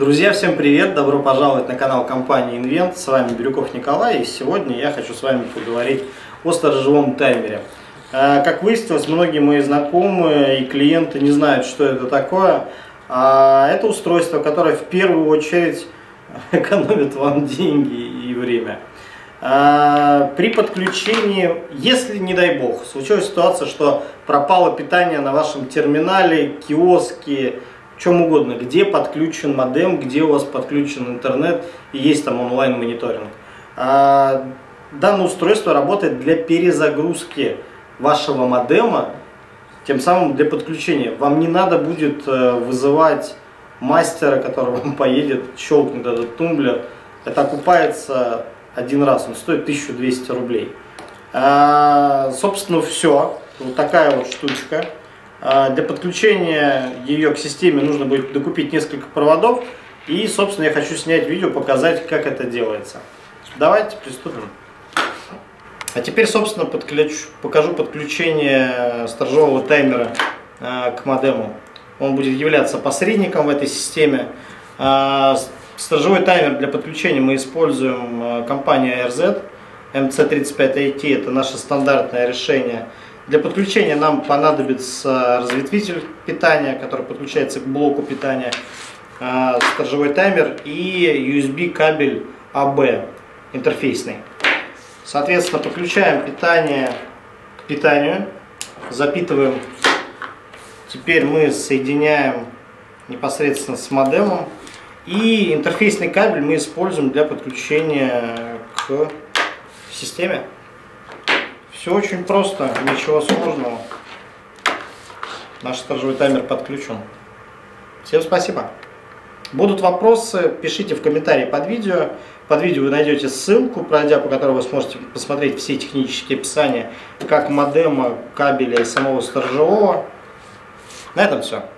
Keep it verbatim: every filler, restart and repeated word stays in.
Друзья, всем привет! Добро пожаловать на канал компании Invent. С вами Бирюков Николай, и сегодня я хочу с вами поговорить о сторожевом таймере. Как выяснилось, многие мои знакомые и клиенты не знают, что это такое. Это устройство, которое в первую очередь экономит вам деньги и время. При подключении, если, не дай бог, случилась ситуация, что пропало питание на вашем терминале, киоске, чем угодно, где подключен модем, где у вас подключен интернет и есть там онлайн-мониторинг. Данное устройство работает для перезагрузки вашего модема, тем самым для подключения. Вам не надо будет вызывать мастера, который вам поедет, щелкнет этот тумблер. Это окупается один раз, он стоит тысячу двести рублей. Собственно, все. Вот такая вот штучка. Для подключения ее к системе нужно будет докупить несколько проводов. И, собственно, я хочу снять видео, показать, как это делается. Давайте приступим. А теперь, собственно, подключ... покажу подключение сторожевого таймера к модему. Он будет являться посредником в этой системе. Сторожевой таймер для подключения мы используем компанию эй ар зет эм си тридцать пять эй ти. Это наше стандартное решение. Для подключения нам понадобится разветвитель питания, который подключается к блоку питания, сторожевой таймер и ю эс би кабель а бэ интерфейсный. Соответственно, подключаем питание к питанию, запитываем. Теперь мы соединяем непосредственно с модемом. И интерфейсный кабель мы используем для подключения к системе. Все очень просто, ничего сложного. Наш сторожевой таймер подключен. Всем спасибо. Будут вопросы, пишите в комментарии под видео. Под видео вы найдете ссылку, пройдя по которой вы сможете посмотреть все технические описания, как модема, кабеля и самого сторожевого. На этом все.